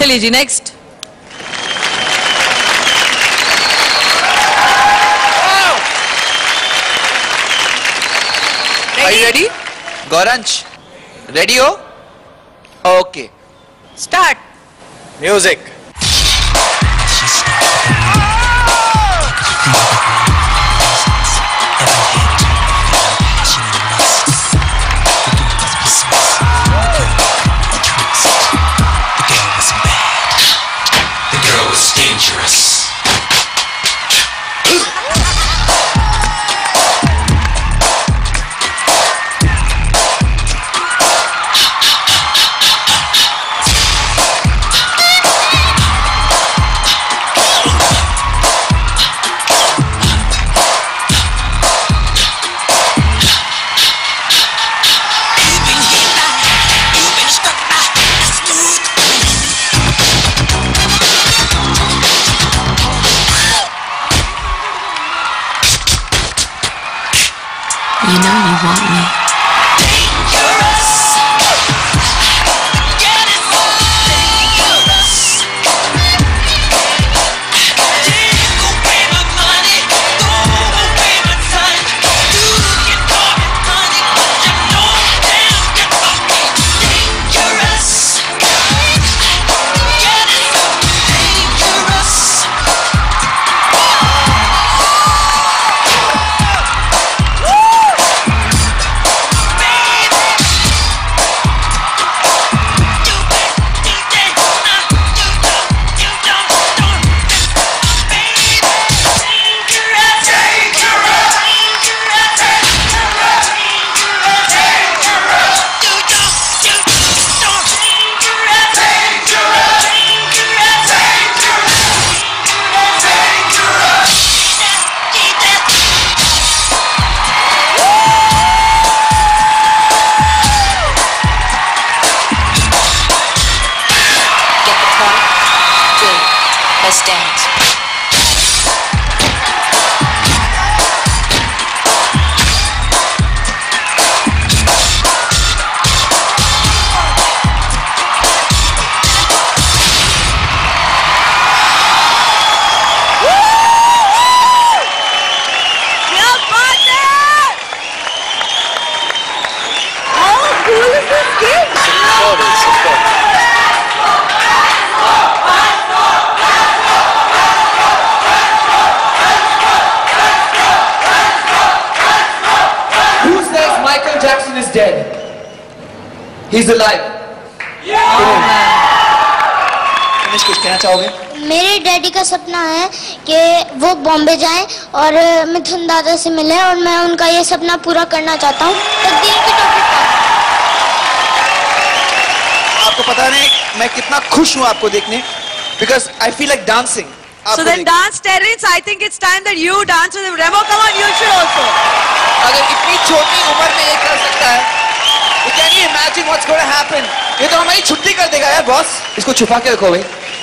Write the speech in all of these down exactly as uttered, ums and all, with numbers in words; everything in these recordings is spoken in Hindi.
चलिए जी next. Are you ready? Gauranj, ready ho? Okay. Start. Music. The girl was dangerous. You know you want me. Dangerous. Get it dangerous. Take away my money, throw away my time. You can call me honey, but you know damn good about me. Dangerous. Get it dangerous. Let's dance. Michael Jackson is dead. He's alive. Finish कुछ कहना चाहोगे? मेरे डैडी का सपना है कि वो बॉम्बे जाएं और मिथुन दादा से मिलें और मैं उनका ये सपना पूरा करना चाहता हूँ। तकदीर की टोपी पर। आपको पता नहीं मैं कितना खुश हूँ आपको देखने, because I feel like dancing. So then dance, Terence. I think it's time that you dance with him. Remo, come on, you should also. अगर इतनी छोटी उम्र में ये कर सकता है, तो can you imagine what's going to happen? ये तो हमारी छुट्टी कर देगा यार बॉस। इसको छुपा के रखो भाई।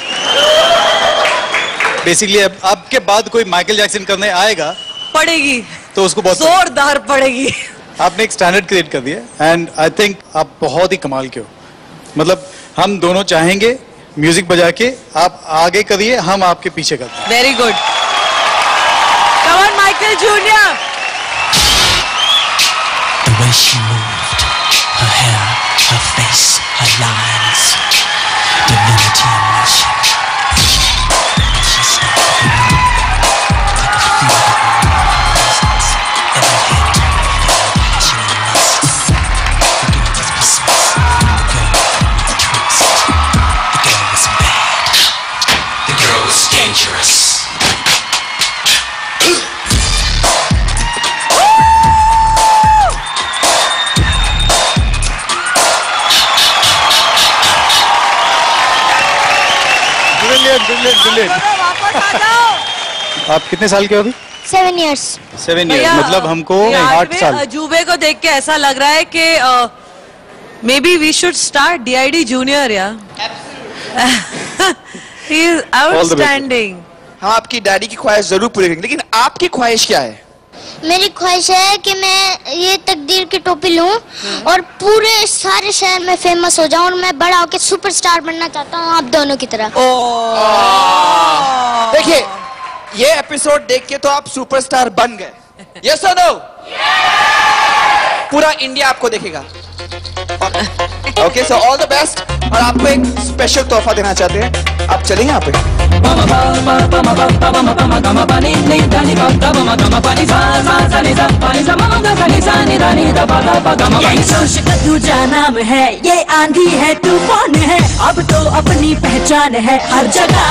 बेसिकली अब आपके बाद कोई माइकल जैक्सन करने आएगा पड़ेगी तो उसको बहुत जोरदार पड़ेगी। आपने एक स्टैंडर्ड क्रिएट कर दिया एंड आई थिंक आप बहुत ही कमाल के हो। मतलब हम दोनों चाहेंगे म्यूजिक बजा के आप आगे करिए, हम आपके पीछे करते हैं। Very good. Come on Michael junior. The way she moved, her hair, her face, her lines, divinity in motion. She snapped the room like a fever in presence. Every hit, passion and lust. The girl was possessed. The girl was tricked. The girl was bad. The girl was dangerous. Brilliant, brilliant, brilliant. आप कितने साल के हो अभी? Seven years. सेवन इयर्स मतलब हमको आठ साल। अजूबे को देख के ऐसा लग रहा है कि may be we should start D I D junior यार। He is outstanding. हम आपकी डैडी की ख्वाहिश जरूर पूरी करेंगे, लेकिन आपकी ख्वाहिश क्या है? मेरी ख्वाहिश है कि मैं ये तकदीर की टोपी लूं और पूरे सारे शहर में फेमस हो जाऊं और मैं बड़ा होकर सुपरस्टार बनना चाहता हूं आप दोनों की तरह। देखिए, ये एपिसोड देख के तो आप सुपरस्टार बन गए। यस और नो? पूरा इंडिया आपको देखेगा। Okay, so all the best. और आपको एक स्पेशल तोहफा देना चाहते हैं, आप चलेंगे यहाँ पे? नाम है ये आंधी है तूफान है अब तो अपनी पहचान है हर जगह।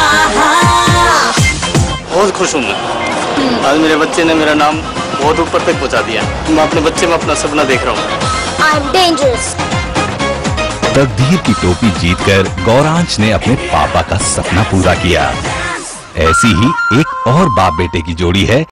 बहुत खुश हूँ मैं, आज मेरे बच्चे ने मेरा नाम बहुत ऊपर तक पहुँचा दिया। मैं अपने बच्चे में अपना सपना देख रहा हूँ। I'm dangerous. तकदीर की टोपी जीतकर गौरांश ने अपने पापा का सपना पूरा किया। ऐसी ही एक और बाप बेटे की जोड़ी है